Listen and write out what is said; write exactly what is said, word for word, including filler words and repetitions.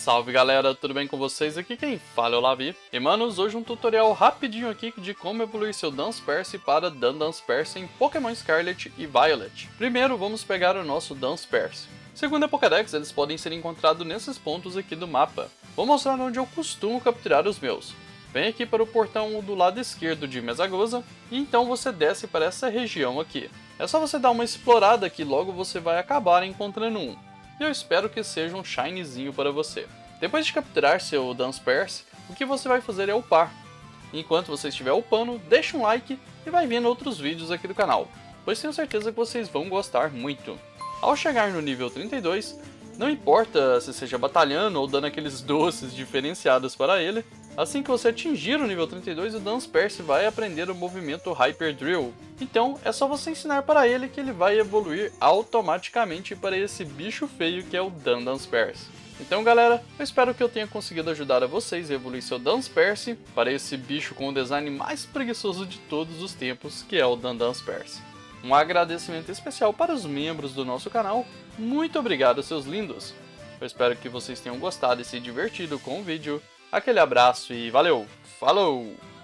Salve galera, tudo bem com vocês? Aqui quem fala é o Lavi. E manos, hoje um tutorial rapidinho aqui de como evoluir seu Dunsparce para Dunsparce em Pokémon Scarlet e Violet. Primeiro vamos pegar o nosso Dunsparce. Segundo a Pokédex, eles podem ser encontrados nesses pontos aqui do mapa. Vou mostrar onde eu costumo capturar os meus. Vem aqui para o portão do lado esquerdo de Mesagoza e então você desce para essa região aqui. É só você dar uma explorada que logo você vai acabar encontrando um. E eu espero que seja um shinezinho para você. Depois de capturar seu Dunsparce, o que você vai fazer é upar. Enquanto você estiver upando, deixa um like e vai vendo outros vídeos aqui do canal, pois tenho certeza que vocês vão gostar muito. Ao chegar no nível trinta e dois, não importa se seja batalhando ou dando aqueles doces diferenciados para ele, assim que você atingir o nível trinta e dois, o Dunsparce vai aprender o movimento Hyper Drill. Então é só você ensinar para ele que ele vai evoluir automaticamente para esse bicho feio que é o Dunsparce. Então galera, eu espero que eu tenha conseguido ajudar a vocês a evoluir seu Dunsparce para esse bicho com o design mais preguiçoso de todos os tempos, que é o Dunsparce. Um agradecimento especial para os membros do nosso canal. Muito obrigado, seus lindos! Eu espero que vocês tenham gostado e se divertido com o vídeo. Aquele abraço e valeu! Falou!